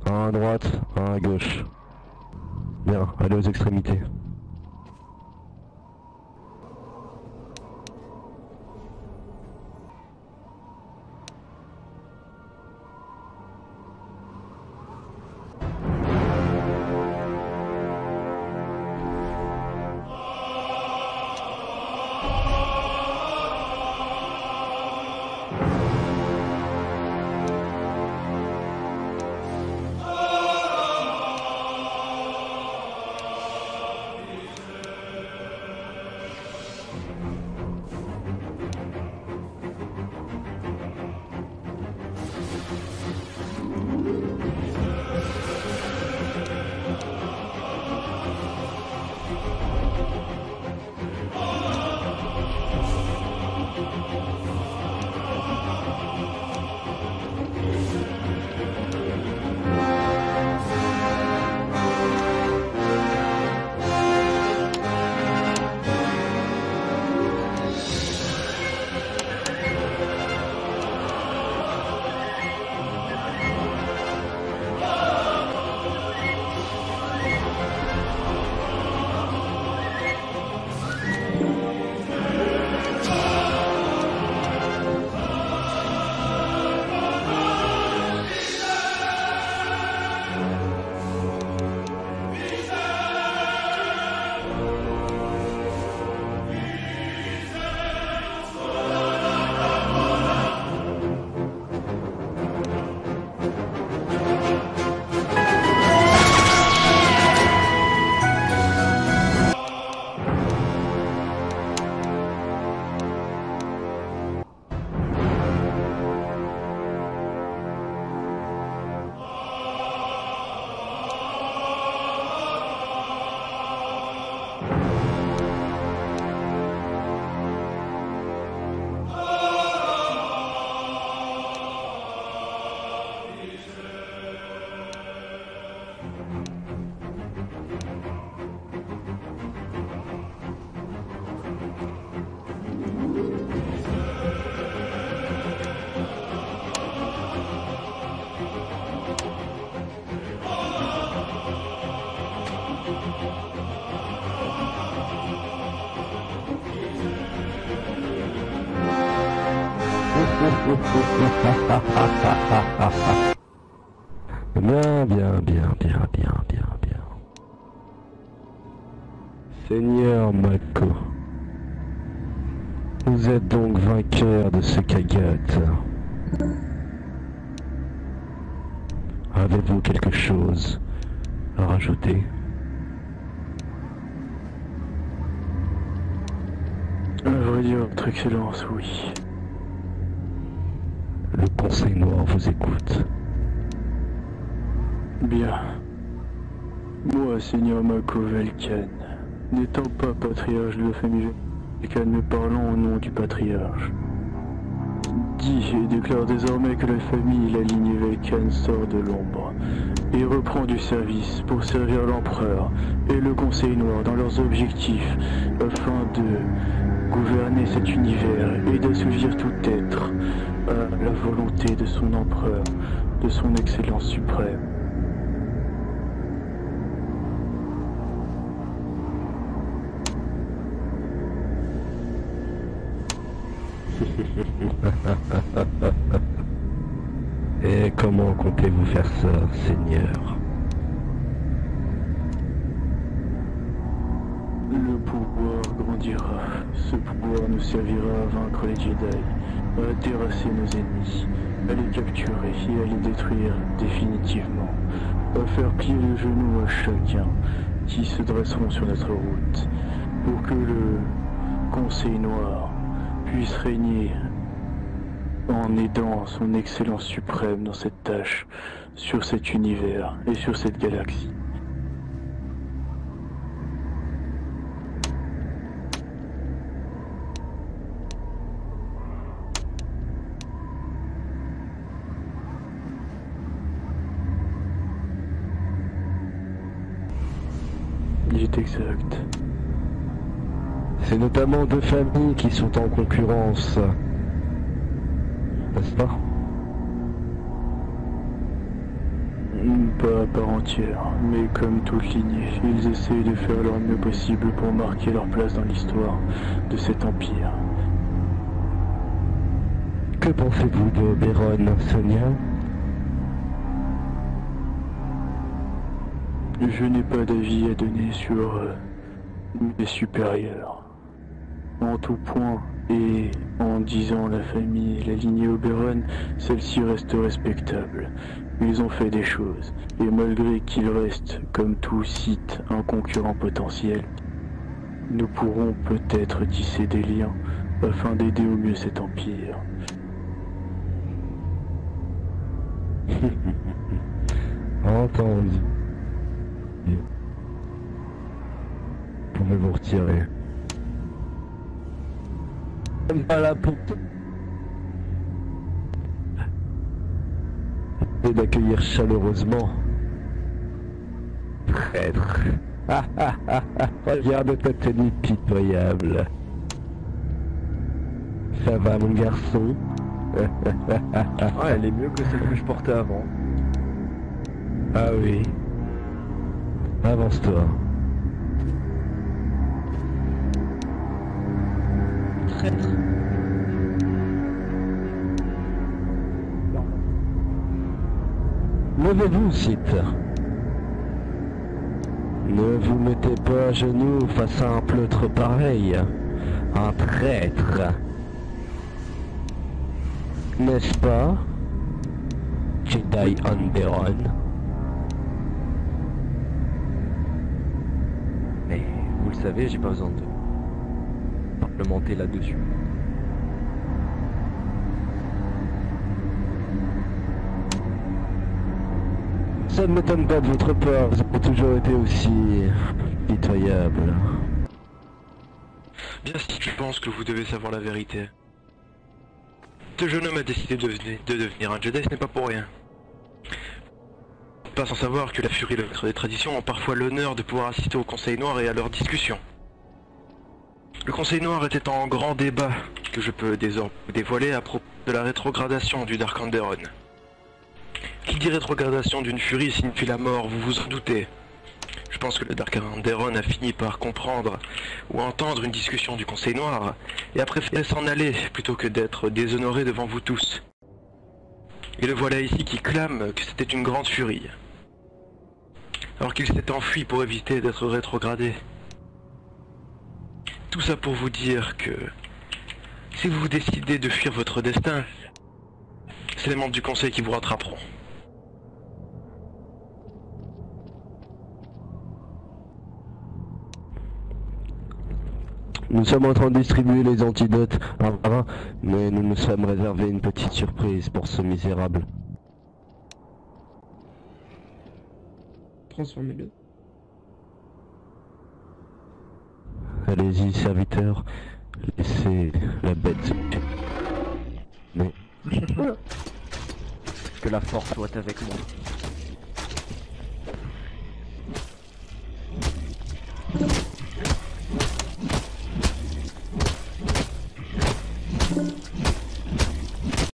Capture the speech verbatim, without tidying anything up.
Un à droite, un à gauche. Bien, allez aux extrémités. Bien, bien, bien, bien, bien, bien, bien. Seigneur Mako, vous êtes donc vainqueur de ce Kagate. Avez-vous quelque chose à rajouter? À vrai dire, votre excellence, oui. Le Conseil Noir vous écoute. Bien. Moi, Seigneur Mako Velkan, n'étant pas patriarche de la famille Velkan, mais parlant au nom du patriarche, dit et déclare désormais que la famille, la lignée Velkan, sort de l'ombre et reprend du service pour servir l'empereur et le Conseil Noir dans leurs objectifs afin de gouverner cet univers et d'assouvir tout être à la volonté de son empereur, de son excellence suprême. Et comment comptez-vous faire ça, Seigneur? Le pouvoir grandira. Ce pouvoir nous servira à vaincre les Jedi, à terrasser nos ennemis, à les capturer et à les détruire définitivement, à faire plier le genou à chacun qui se dresseront sur notre route, pour que le Conseil Noir puisse régner en aidant son excellence suprême dans cette tâche, sur cet univers et sur cette galaxie. Il est exact. C'est notamment deux familles qui sont en concurrence, n'est-ce pas? Pas à part entière, mais comme toute lignée, ils essayent de faire leur mieux possible pour marquer leur place dans l'histoire de cet empire. Que pensez-vous de Oberon, Sonia? Je n'ai pas d'avis à donner sur euh, mes supérieurs. En tout point, et en disant la famille et la lignée Oberon, celle-ci reste respectable. Ils ont fait des choses, et malgré qu'ils restent, comme tout Sith, un concurrent potentiel, nous pourrons peut-être tisser des liens afin d'aider au mieux cet empire. Entendu. Vous pouvez vous retirer. Même pas là pour tout. Et d'accueillir chaleureusement. Traître. Ah ah ah ah. Regarde ta tenue pitoyable. Ça va mon garçon? Ouais, elle est mieux que celle que je portais avant. Ah oui. Avance-toi. Traître. Levez-vous, Sith. Ne vous mettez pas à genoux face à un pleutre pareil. Un traître. N'est-ce pas, Jedi Onderon? Mais vous le savez, j'ai pas besoin de parlementer là-dessus. Ça ne m'étonne pas de votre part, vous avez toujours été aussi pitoyable. Bien si je pense que vous devez savoir la vérité. Ce jeune homme a décidé de, de devenir un Jedi, ce n'est pas pour rien. Pas sans savoir que la Furie et le Maître des Traditions ont parfois l'honneur de pouvoir assister au Conseil Noir et à leurs discussions. Le Conseil Noir était en grand débat que je peux désormais dévoiler à propos de la rétrogradation du Dark Onderon. Qui dit rétrogradation d'une Furie signifie la mort, vous vous en doutez. Je pense que le Dark Onderon a fini par comprendre ou entendre une discussion du Conseil Noir et a préféré s'en aller plutôt que d'être déshonoré devant vous tous. Et le voilà ici qui clame que c'était une grande furie, alors qu'il s'est enfui pour éviter d'être rétrogradé. Tout ça pour vous dire que si vous décidez de fuir votre destin, c'est les membres du Conseil qui vous rattraperont. Nous sommes en train de distribuer les antidotes un par un, mais nous nous sommes réservé une petite surprise pour ce misérable. Transformez-le. Allez-y, serviteur, laissez la bête se tuer. Mais... Que la force soit avec moi. Ah